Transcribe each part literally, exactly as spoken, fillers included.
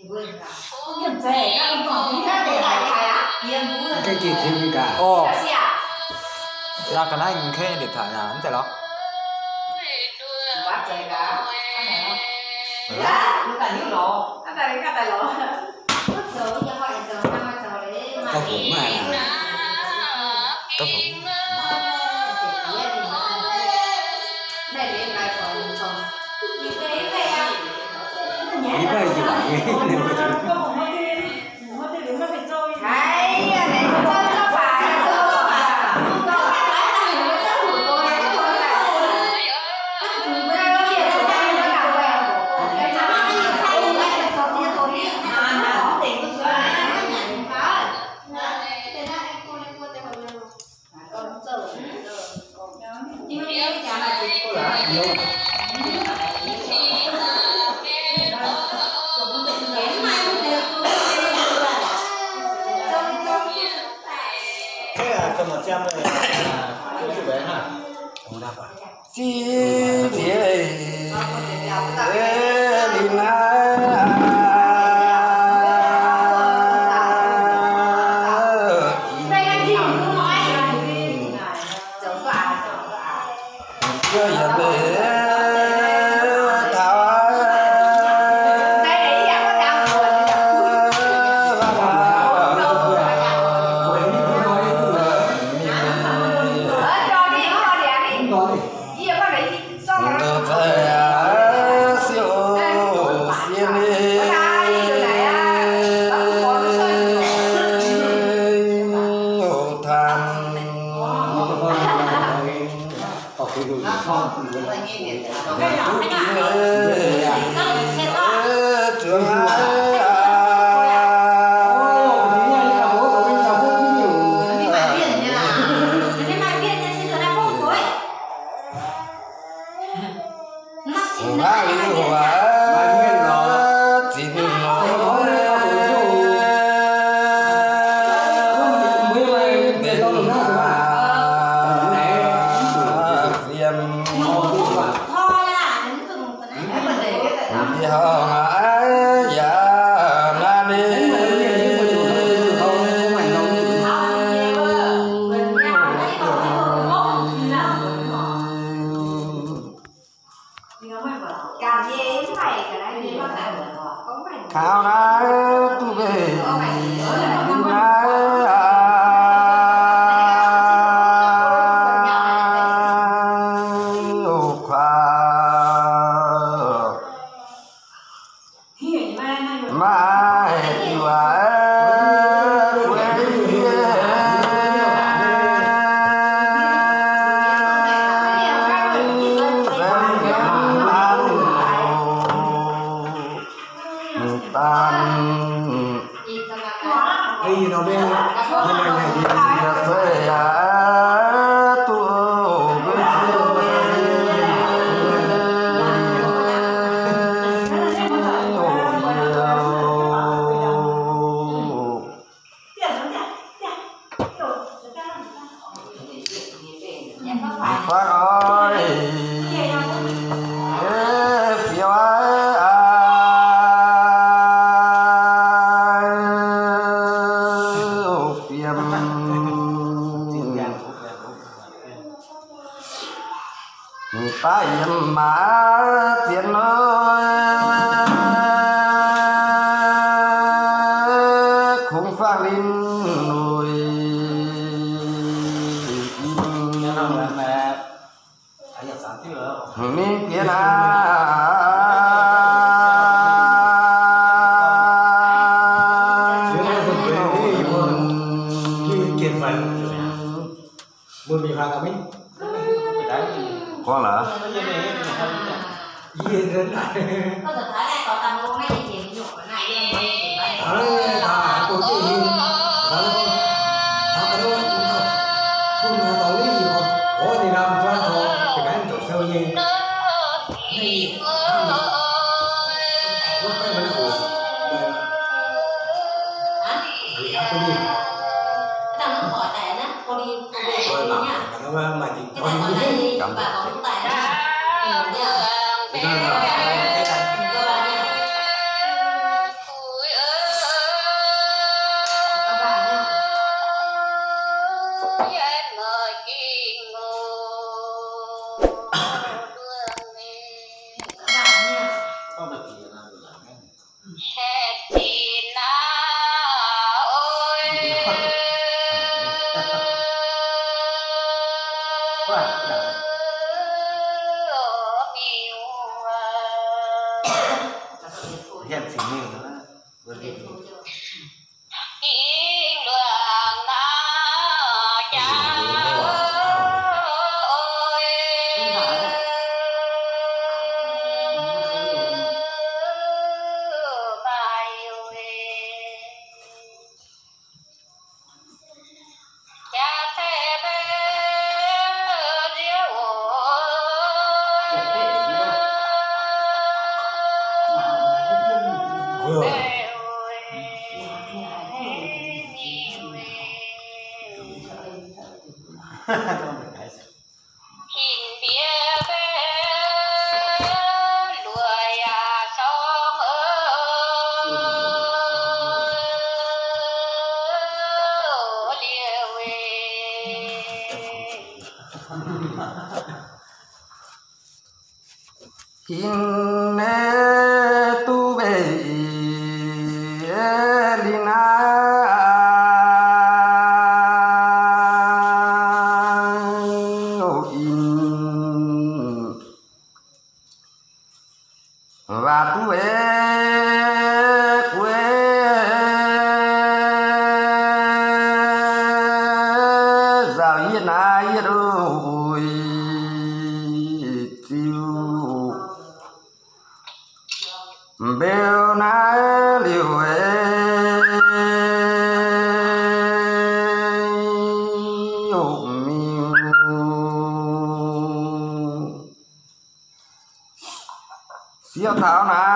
cái gì thêm cả ồ ra cái này khe điện thoại nào thế đó có phụ mà có phụ nghĩ cái gì bạn nghe nếu mà chịu một trăm rồi chú bé hả? Chi thế đi na chưa giờ về khao na tu về ta yếm má tiền ơi không phát linh nồi mình kia na con là gì đến này có thể thấy đây có tầm luôn mấy chị chị nhục cái này đi ở thà cô chị hiền thà nó thà cái đó không nhà tổ lý gì không ủa thì làm cho thôi thì cái anh chụp sâu gì này lúc cái mình ủa hả thì ăn cái gì tao nó gọi tệ đó cô đi cô về rồi nha mà nó mà chị cái này gọi tệ đi bà còn không tệ đó nha nên là cái này có được gì là được làm cái hết thì na ôi quá đã hiện chỉ nhiều nữa vừa đi Inne tu be lina o in va tu be que giao yên ai rồi bèo na liều ô miu siêu thảo na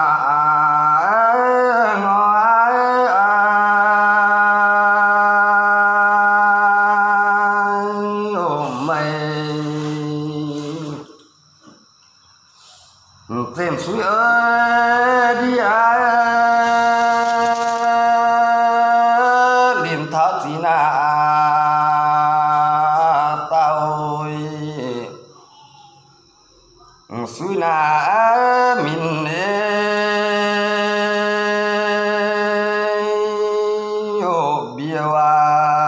thêm suối ơi đi à liền tháo gì na tao suối na mình ô bia à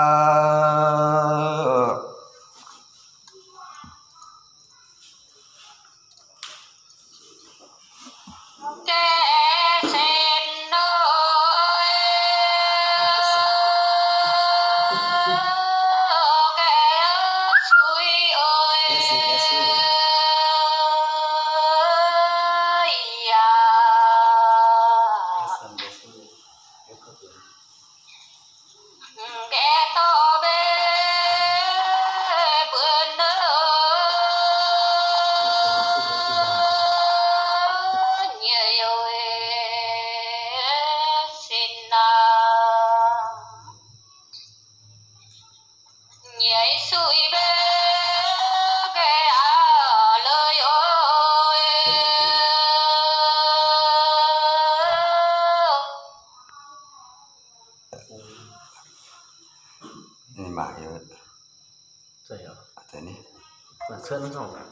ini mak ya. Saya. Ada ni. Bản thân không.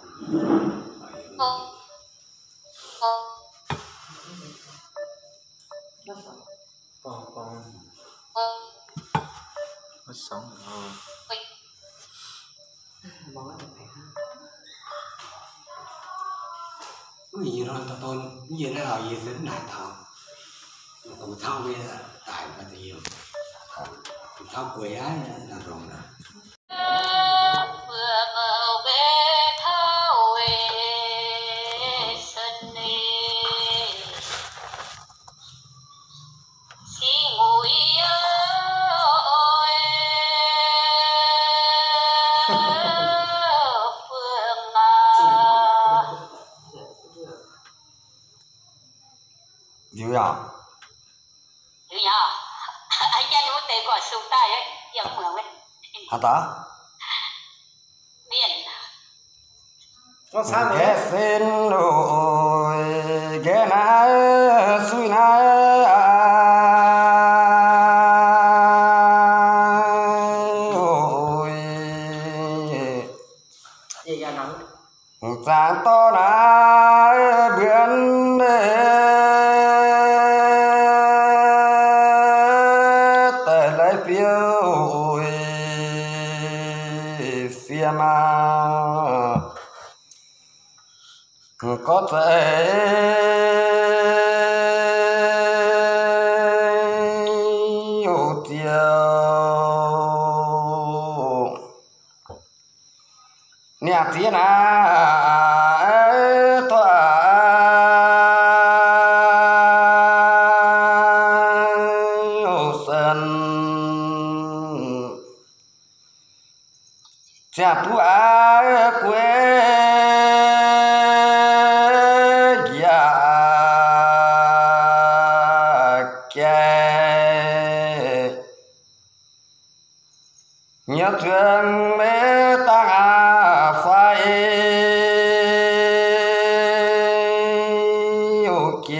Con con. Nó sống rồi. cái gì rồi tao tôi cái gì đó là gì đến đại thọ tụi thao bây giờ tại và nhiều tụi thao quỷ á là rồi nè Dữ à? Dữ à? Anh cha nó tệ quả sụp tay ấy, giống mường ấy. Hả ta? Điền. Con sao Ghé đấy? xin rồi, ghé nái, suy nái. Gì ra nắng? Sáng to nái, biển ô tiêu nhạc thiên à tòa cha tu a quê ya kê nhớ thương mê ta phải ok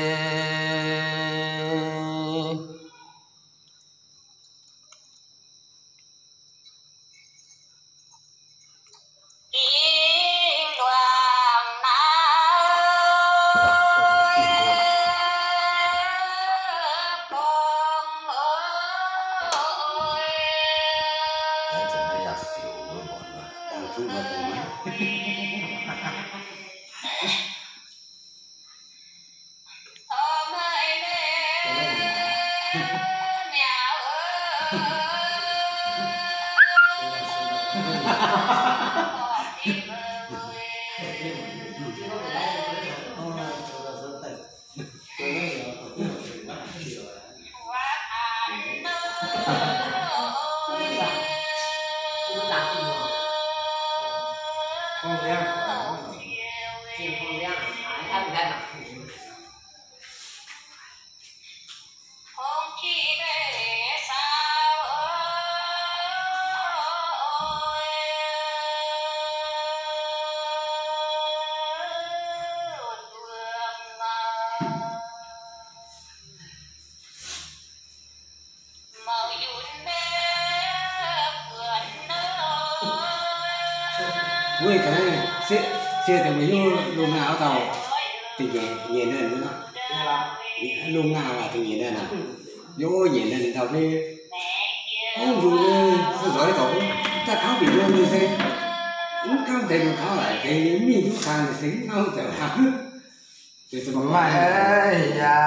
Ui cái này xe xe thì mới vô luôn nào tàu thì nhẹ nhẹ lên nữa luôn nào là thì nhẹ lên nào vô nhẹ lên thì tàu đi không dù sẽ giỏi tàu ta kháo bị luôn như thế cũng không thể được kháo lại thì mình chúng ta thì xính không thể làm thì sẽ bằng mai ya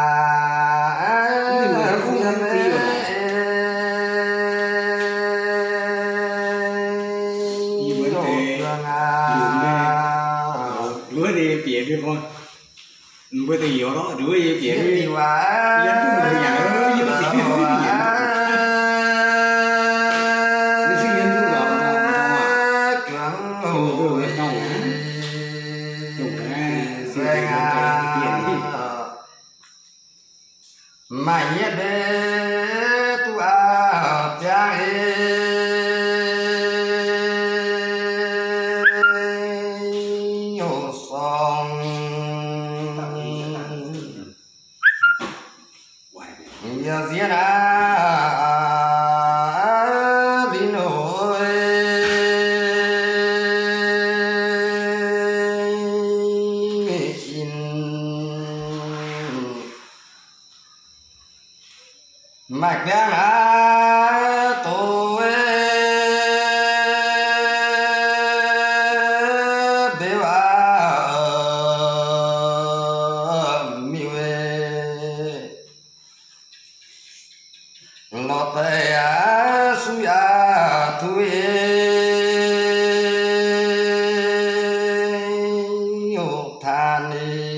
nhưng mà nó không làm gì rồi rửa đi bịa đi con bữa thì hiểu đó rửa đi bịa đi quá dân cái người nhà nó như vậy thì nó như vậy nó sinh nhân chúng đó là cường rồi đâu chụp cái xe tiền mà nhớ bé tu à cha giờ diễn à đi nổi in mạch đang à tôi đều à miêu lo tay á suy á thui ô than đi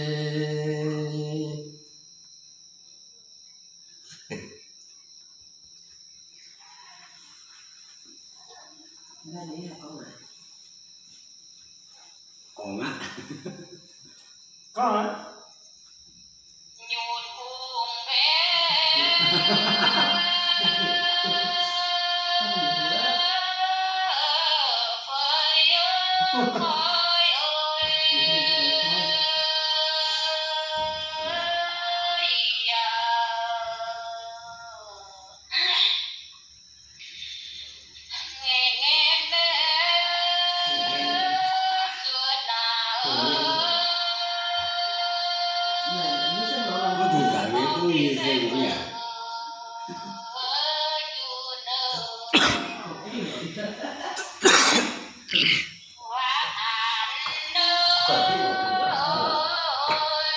còn á Con á. nhún cùng bé phơi khói ơi ya nghe nghe bé xưa nào có thủ cả với cũng như thế cũng nhỉ Còn cái gì nữa?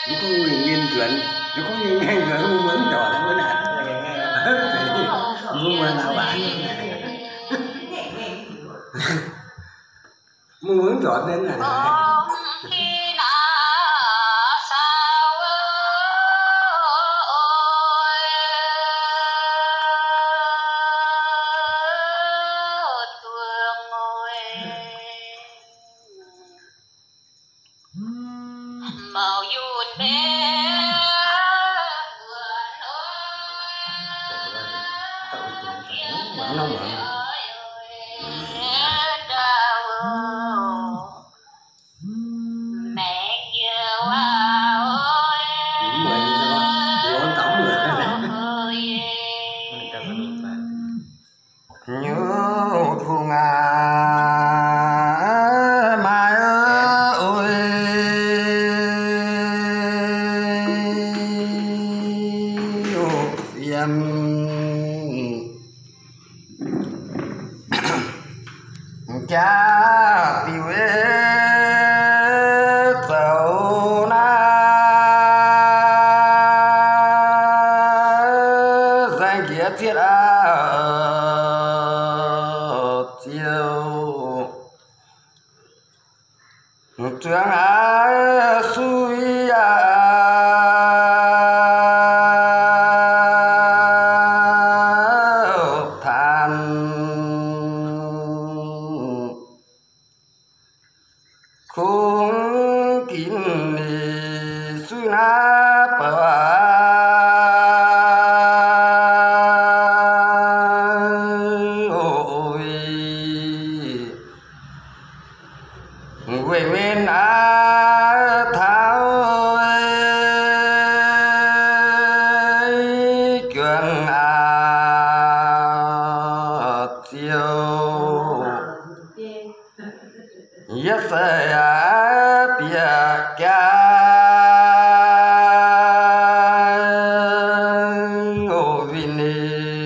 nó có người nghiên chuyện nó có người nghe người không muốn trò nó mới đạt muốn mà nào bạn muốn trò đến là màu yun bé nó nóng bận mẹ kêu ơi nó tổng được nhớ thu ngà mai ơi em cha tiêu tàu na danh nghĩa thiết a tiêu trường á suy không kín suy na bờ ôi quê nguyên á tháo chuyện à tiêu yes à bia ca ô vini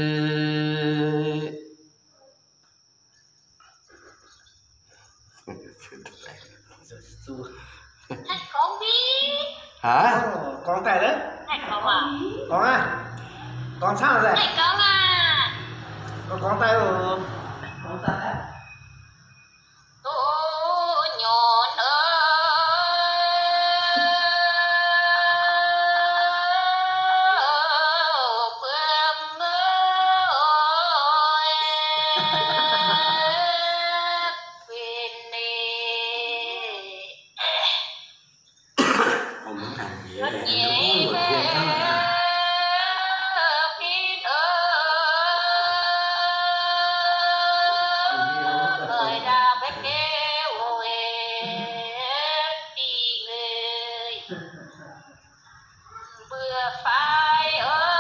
con biết hả con tài đấy này con à con à con sao rồi này con à con con tay rồi cô nhọn ơi bướm ơi quên đi không muốn làm gì rất để nhẹ nó có người khuyên các bạn thời ra bé kêu ôi đi người bữa phai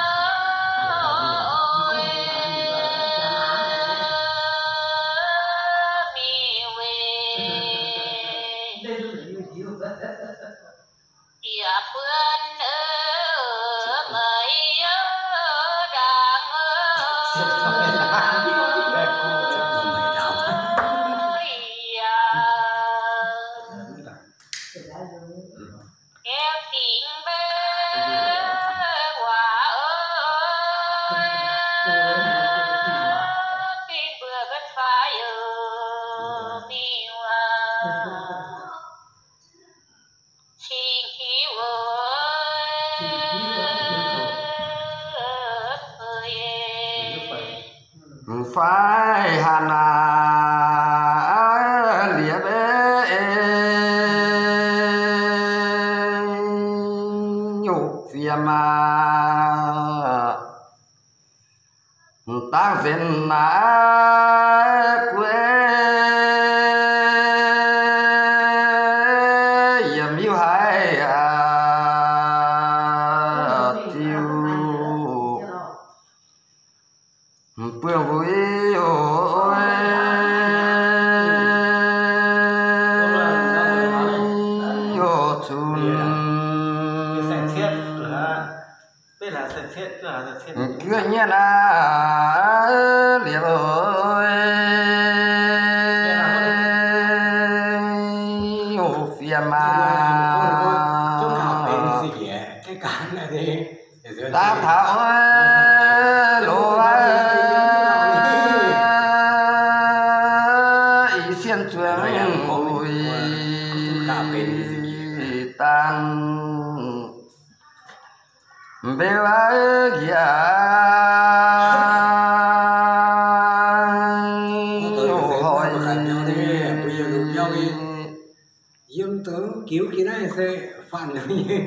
ơi mi về Dạ bươn ơ người ơ đang ơ kéo tiếng bé quả ơi khi bữa bên phải ở miêu xin hiếu ơi phải hà na lìa bé nhục phiền mà ta xin na quê yếm yêu hai à tiêu phương vui ôi ô chun sạch thiết là biết là sạch thiết là sạch thiết cứ nhé là liệp ơi ô phiền mà chút nào về gì ta thảo lô ý xiên chuông mùi tan bê vã ghià dương tướng cứu cái này sẽ phản ứng như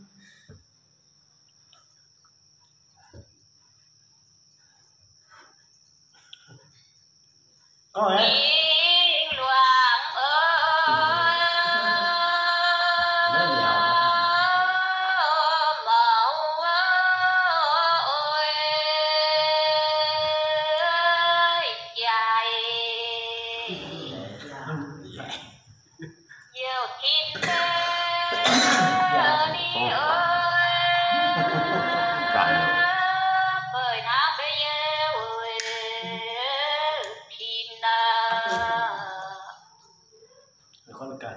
có ấy con cảnh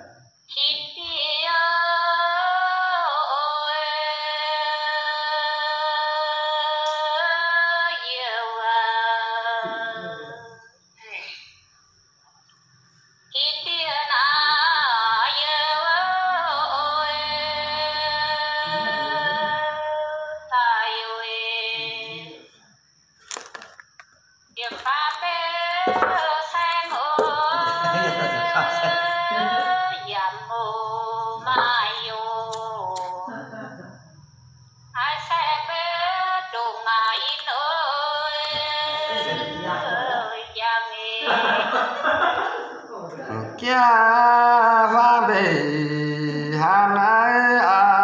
kia va bể hà nai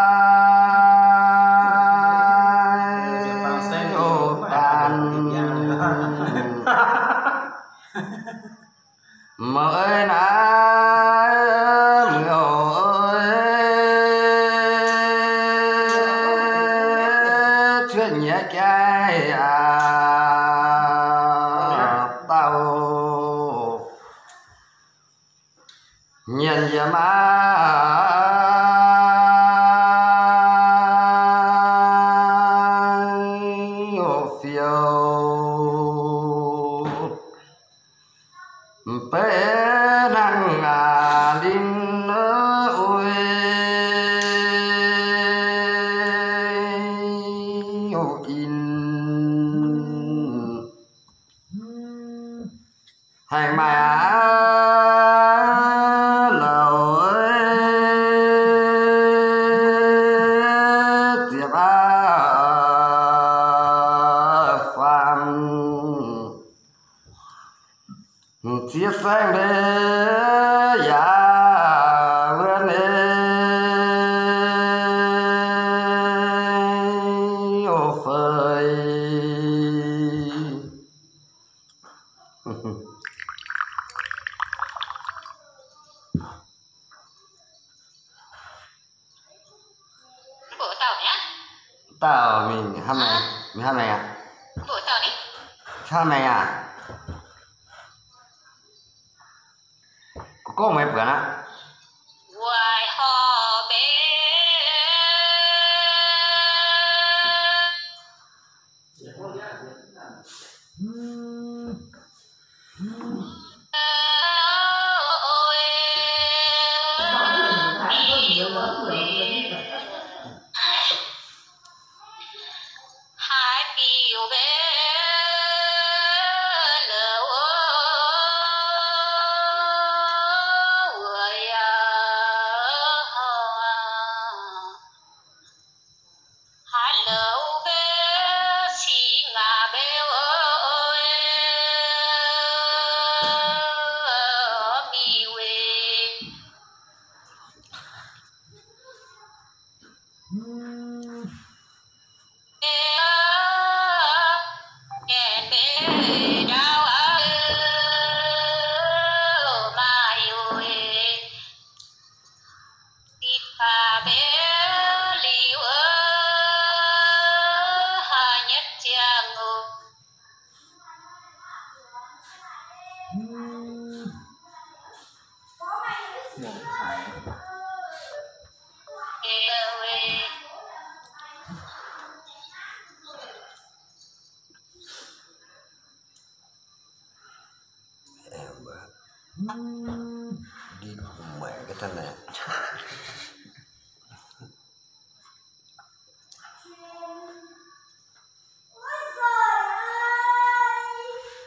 ai ô tàn mơ ơi nái mưa ơi chuyện nhẹ cái à tao nhân giờ mà ô phiêu bé năng à linh ơi ô in hành mà chia sang để ya vươn ô phơi bố tao nhá tao mình ham này mình ham này à bố tao đi ham này à có mấy bữa nè ngoài họ bé hai kiều bé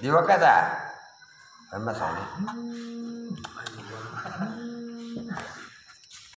Di wakata. Kan masalah.